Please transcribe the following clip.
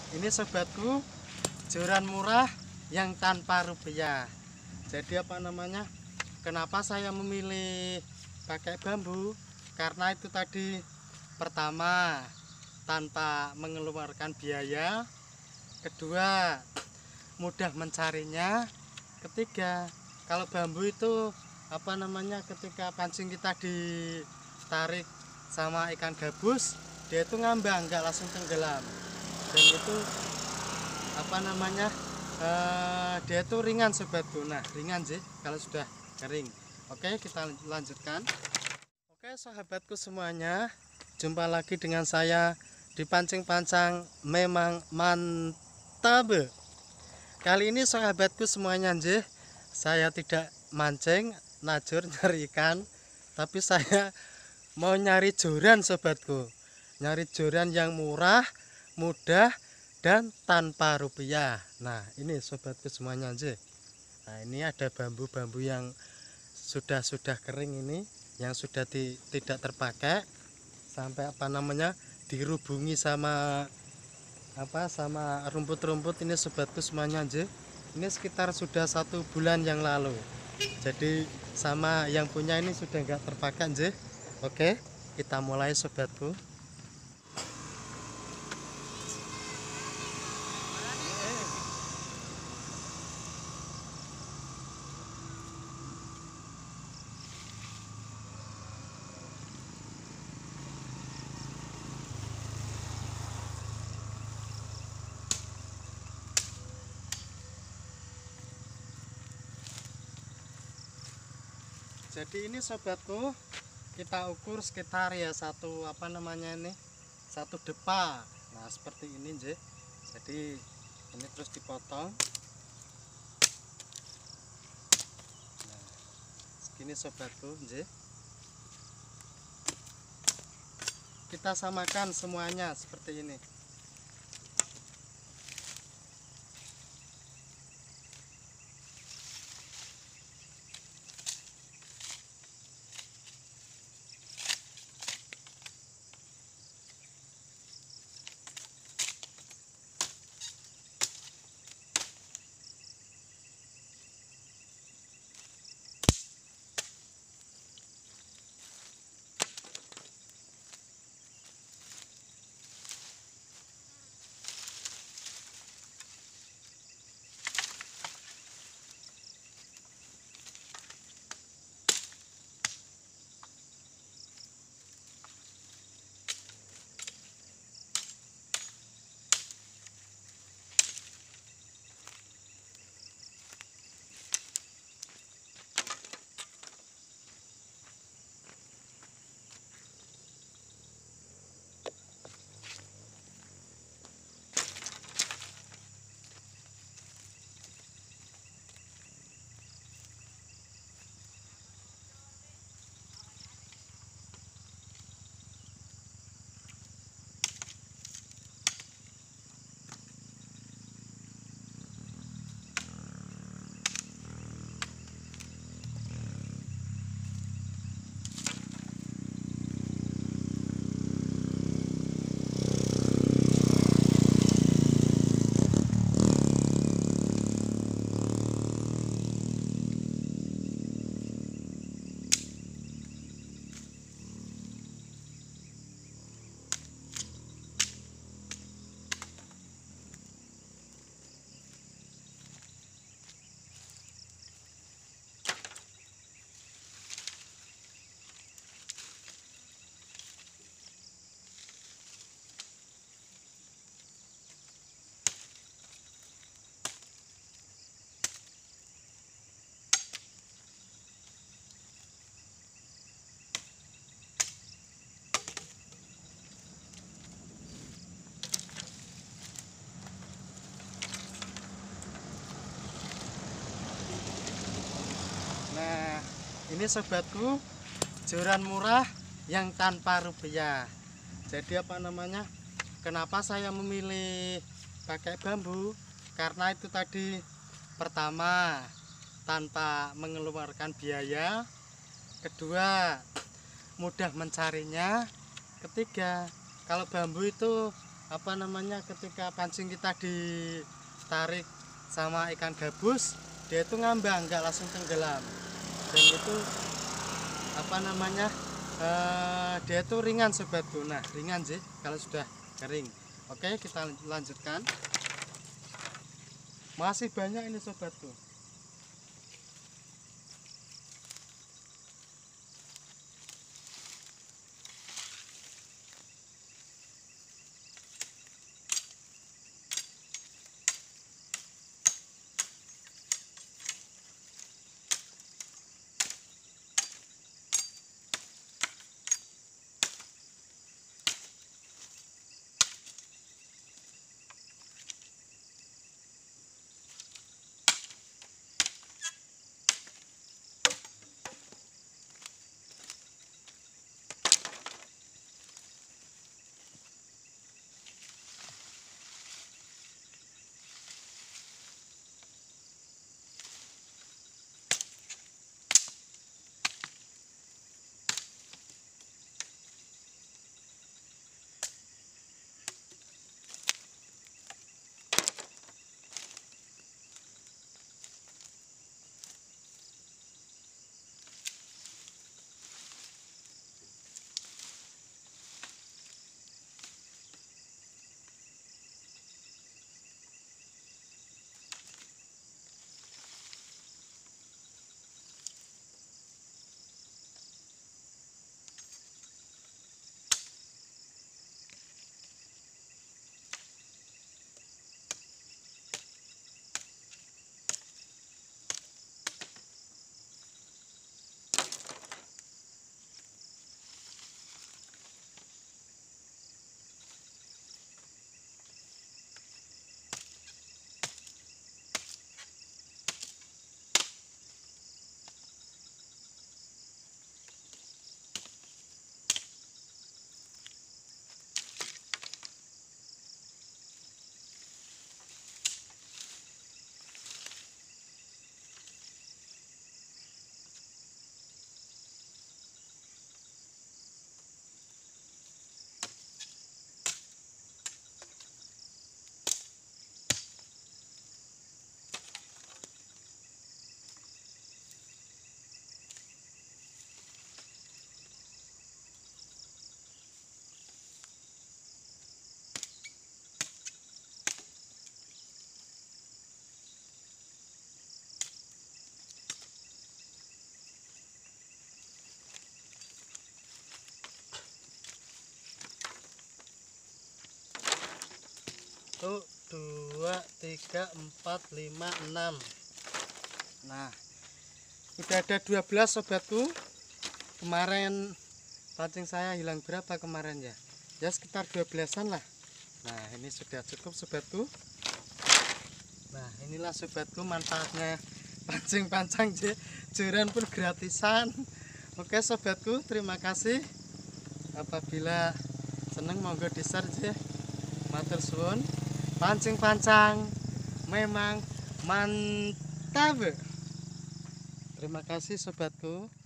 ini sobatku, joran murah yang tanpa rupiah. Jadi apa namanya, kenapa saya memilih pakai bambu? Karena itu tadi, pertama tanpa mengeluarkan biaya, kedua mudah mencarinya, ketiga kalau bambu itu apa namanya, ketika pancing kita ditarik sama ikan gabus, dia itu ngambang, nggak langsung tenggelam. Dan itu apa namanya, dia itu ringan sobatku. Nah, ringan sih kalau sudah kering. Oke, kita lanjutkan. Oke sahabatku semuanya, jumpa lagi dengan saya di pancing-pancang memang mantap. Kali ini sahabatku semuanya, saya tidak mancing najur nyari ikan, tapi saya mau nyari joran sobatku. Nyari joran yang murah, mudah, dan tanpa rupiah. Nah ini sobatku semuanya. Nah ini ada bambu-bambu yang sudah kering ini, yang sudah tidak terpakai, sampai apa namanya dirubungi sama sama rumput-rumput ini sobatku semuanya. Ini sekitar sudah 1 bulan yang lalu, jadi sama yang punya ini sudah enggak terpakai. Oke, kita mulai sobatku. Jadi ini sobatku, kita ukur sekitar ya satu apa namanya ini, satu depa. Nah seperti ini jadi ini terus dipotong. Nah segini sobatku kita samakan semuanya seperti ini. Nah ini sobatku, joran murah yang tanpa rupiah. Jadi apa namanya, kenapa saya memilih pakai bambu? Karena itu tadi, pertama tanpa mengeluarkan biaya, kedua mudah mencarinya, ketiga kalau bambu itu apa namanya, ketika pancing kita ditarik sama ikan gabus, dia itu ngambang, nggak langsung tenggelam. Dan itu apa namanya, dia itu ringan sobatku. Nah, ringan sih kalau sudah kering. Oke, kita lanjutkan. Masih banyak ini sobatku. Satu, 2, 3, 4, 5, 6. Nah, udah ada 12 sobatku. Kemarin pancing saya hilang berapa kemarin ya? Ya sekitar 12-an lah. Nah, ini sudah cukup sobatku. Nah, inilah sobatku manfaatnya pancing-pancing joran pun gratisan. Oke sobatku, terima kasih. Apabila seneng monggo di-share ya. Matur suwun. Pancing-pancang memang mantap. Terima kasih sobatku.